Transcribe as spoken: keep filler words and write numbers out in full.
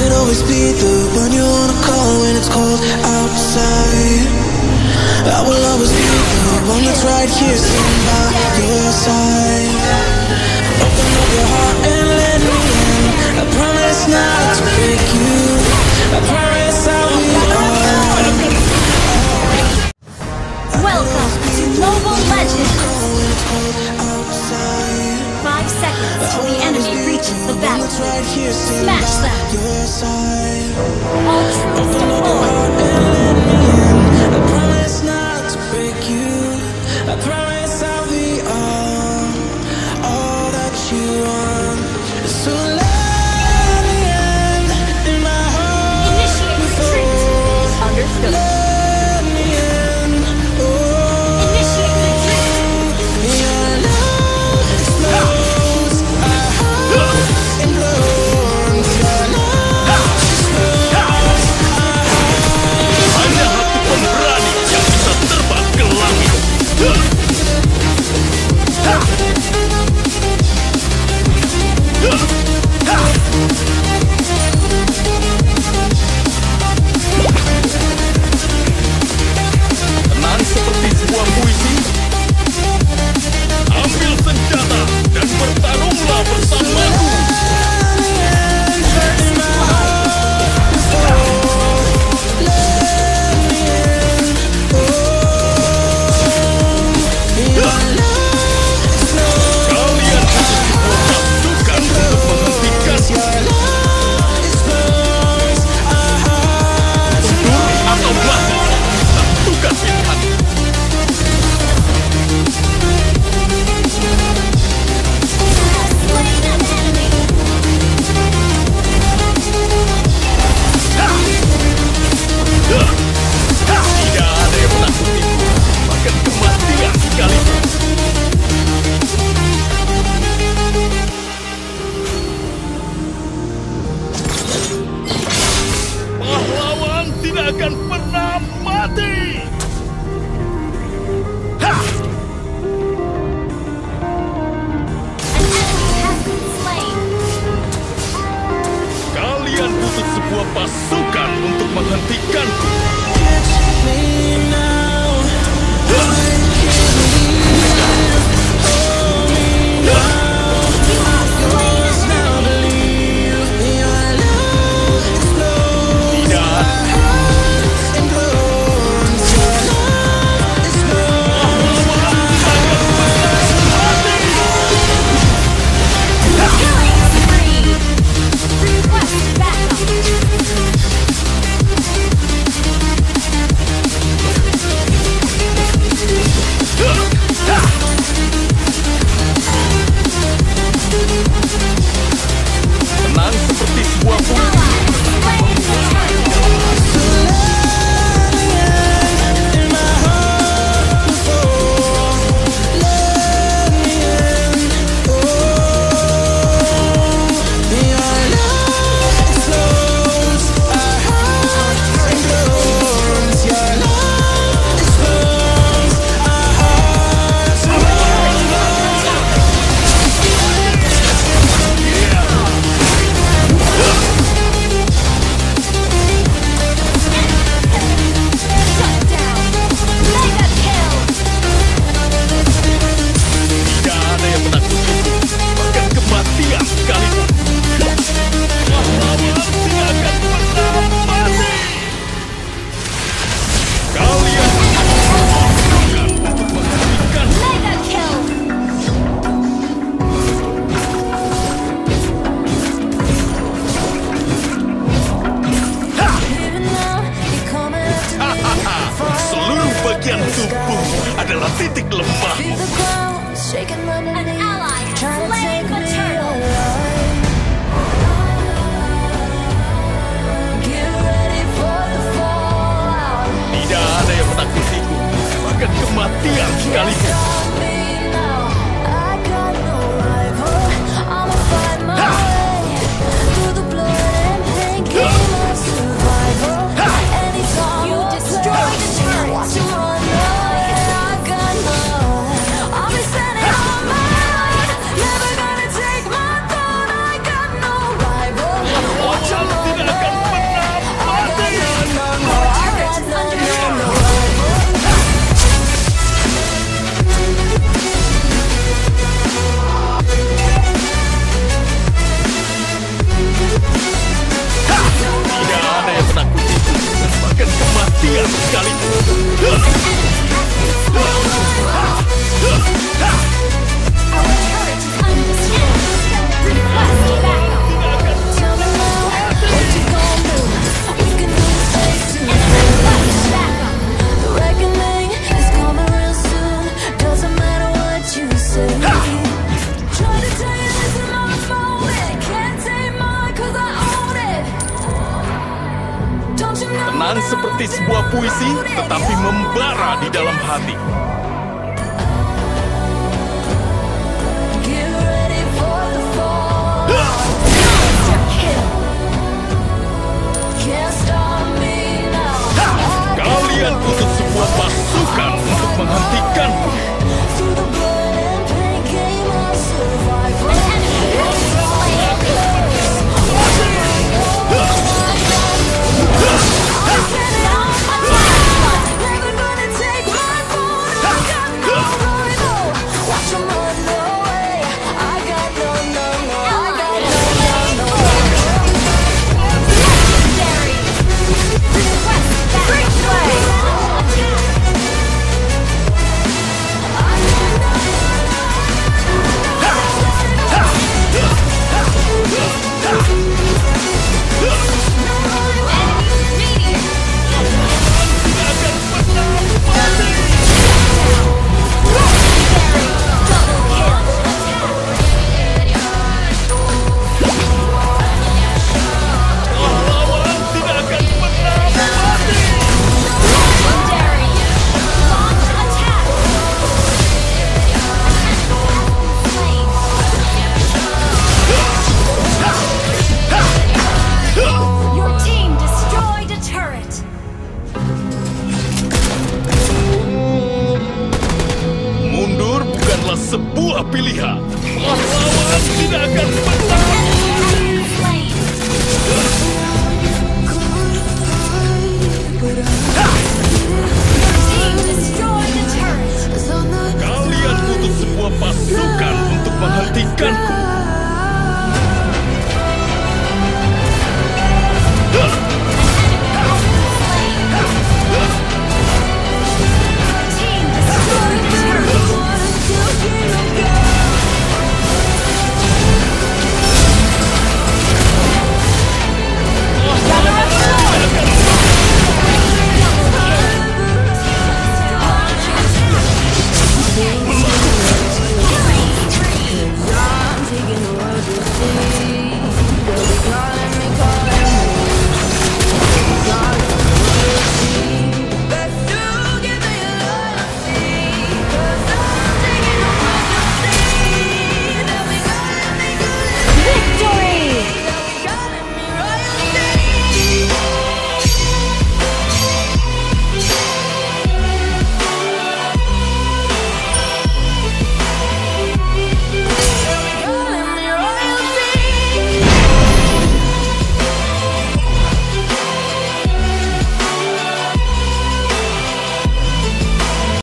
could always be the one you wanna call when it's cold outside. I will always be the one that's right here sitting by your side. Open up your heart and let me in. I promise not to break you. I promise I'll be alright. Welcome to Mobile Legends! Five seconds till the enemy reaches the battlefield. Smash them! All troops deployed! I promise not to break you. I promise I'll be all, all that you want. So let me in, in my heart. Initiate retreat! Understood. Let me in, oh. Initiate retreat! Your love explodes, our heart implodes. Your love explodes, our heart. Hanya hati pemberani yang bisa terbang ke langit. Tenang seperti sebuah puisi. Ambil senjata dan bertarunglah bersamaku. Kalian butuh sebuah pasukan untuk menghentikanku. Mundur atau mati, tentukan pilihan. Slain an enemy! Tidak ada yang menakutiku, bahkan kematian sekalipun. Pahlawan tidak akan pernah mati. Ha! An enemy has been slain! Kalian butuh sebuah pasukan untuk menghentikanku. Killing spree! Request backup! Tenang seperti sebuah puisi. Ally slain the turtle! Shut down! Mega kill! Tidak ada yang menakutiku, bahkan kematian sekalipun. Pahlawan tidak akan pernah mati. Kalian butuh pasukan untuk menghentikanku. Mega kill! Seluruh bagian tubuh adalah titik lemah. An ally has slain the turtle! Tidak ada yang menakutiku, bahkan kematian sekalipun. You destroyed the turret! Never gonna take my throne. I got no rival. Wajah tidak sekali. Tenang seperti sebuah puisi, tetapi membara di dalam hati.